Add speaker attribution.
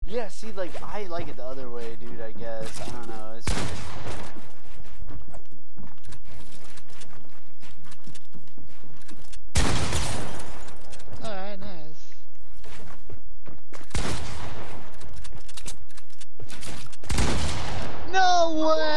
Speaker 1: Yeah, see, like, I like it the other way, dude, I guess. I don't know. It's weird.
Speaker 2: Alright, nice. No way!